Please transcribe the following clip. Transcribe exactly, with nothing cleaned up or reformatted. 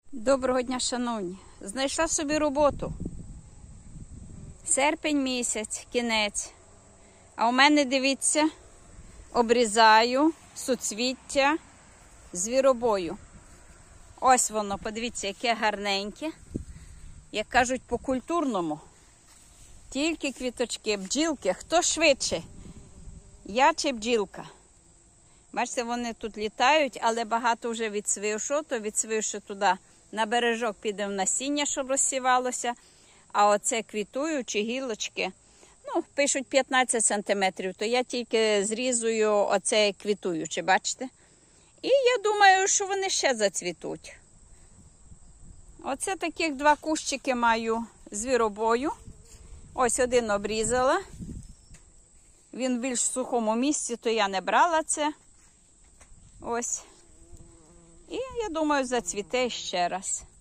Доброго дня, шановні! Знайшла собі роботу. Серпень місяць, кінець. А у мене, дивіться, обрізаю суцвіття звіробою. Ось воно, подивіться, яке гарненьке. Як кажуть, по-культурному. Тільки квіточки, бджілки. Хто швидше? Я чи бджілка? Бачите, вони тут літають, але багато вже відсвившо, то відсвивши туди на бережок піде в насіння, щоб розсівалося. А оце квітуючі гілочки, ну, пишуть п'ятнадцять сантиметрів, то я тільки зрізую оце квітуюче, бачите? І я думаю, що вони ще зацвітуть. Оце таких два кущики маю звіробою. Ось один обрізала. Він в більш сухому місці, то я не брала це. Ось. І я думаю, зацвіте ще раз.